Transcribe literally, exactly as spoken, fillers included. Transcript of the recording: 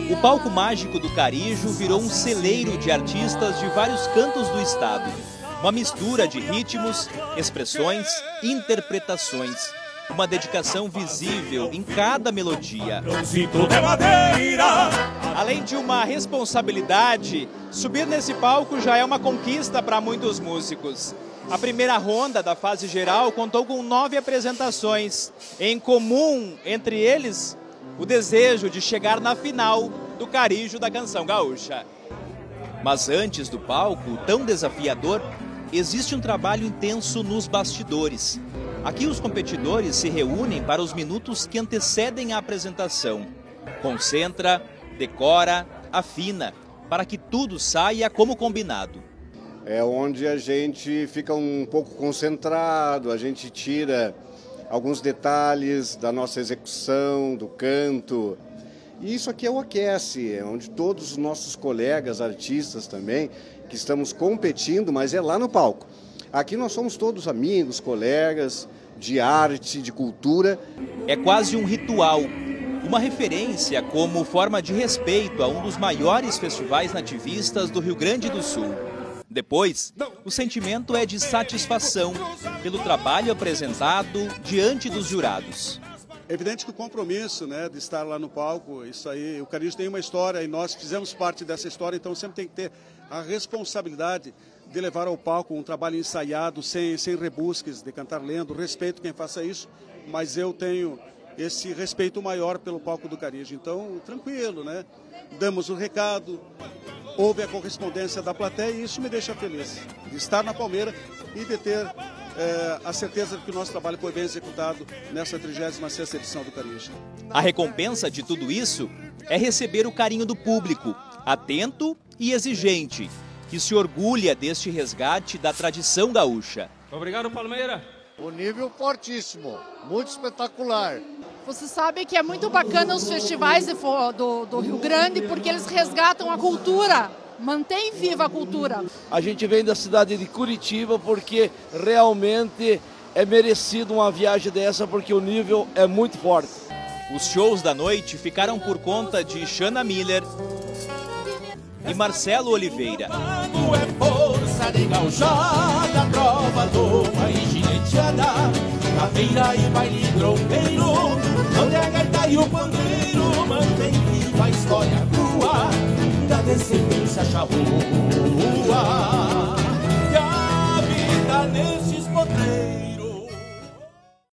O Palco Mágico do Carijo virou um celeiro de artistas de vários cantos do estado. Uma mistura de ritmos, expressões, interpretações. Uma dedicação visível em cada melodia. Além de uma responsabilidade, subir nesse palco já é uma conquista para muitos músicos. A primeira ronda da fase geral contou com nove apresentações. Em comum, entre eles, o desejo de chegar na final do Carijo da Canção Gaúcha. Mas antes do palco, tão desafiador, existe um trabalho intenso nos bastidores. Aqui os competidores se reúnem para os minutos que antecedem a apresentação. Concentra, decora, afina, para que tudo saia como combinado. É onde a gente fica um pouco concentrado, a gente tira alguns detalhes da nossa execução, do canto. E isso aqui é o aquece, é onde todos os nossos colegas, artistas também, que estamos competindo, mas é lá no palco. Aqui nós somos todos amigos, colegas de arte, de cultura. É quase um ritual, uma referência como forma de respeito a um dos maiores festivais nativistas do Rio Grande do Sul. Depois, o sentimento é de satisfação pelo trabalho apresentado diante dos jurados. É evidente que o compromisso, né, de estar lá no palco, isso aí, o Carijo tem uma história e nós fizemos parte dessa história, então sempre tem que ter a responsabilidade de levar ao palco um trabalho ensaiado, sem, sem rebusques, de cantar lendo, respeito quem faça isso, mas eu tenho esse respeito maior pelo palco do Carijo, então tranquilo, né? Damos o recado, houve a correspondência da plateia e isso me deixa feliz, de estar na Palmeira e de ter é, a certeza de que o nosso trabalho foi bem executado nessa trigésima sexta edição do Carijo. A recompensa de tudo isso é receber o carinho do público, atento e exigente, que se orgulha deste resgate da tradição gaúcha. Obrigado, Palmeira. O nível fortíssimo, muito espetacular. Você sabe que é muito bacana os festivais do, do Rio Grande, porque eles resgatam a cultura, mantém viva a cultura. A gente vem da cidade de Curitiba porque realmente é merecido uma viagem dessa, porque o nível é muito forte. Os shows da noite ficaram por conta de Xana Miller e Marcelo Oliveira. É força de gauchada, trova, loma e gineteada, caveira e baile grombeiro, onde a gaita e o pandeiro mantém viva a história crua da descendência charrua, que habita nesses potreiros.